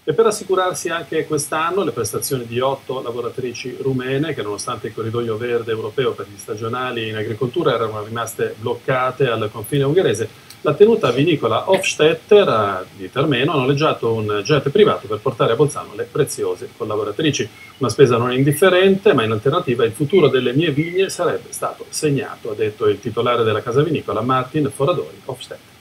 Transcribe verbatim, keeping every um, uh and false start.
E per assicurarsi anche quest'anno le prestazioni di otto lavoratrici rumene che, nonostante il corridoio verde europeo per gli stagionali in agricoltura, erano rimaste bloccate al confine ungherese, la tenuta vinicola Hofstetter eh, di Termeno ha noleggiato un jet privato per portare a Bolzano le preziose collaboratrici. Una spesa non indifferente, ma in alternativa il futuro delle mie vigne sarebbe stato segnato, ha detto il titolare della casa vinicola Martin Foradori Hofstetter.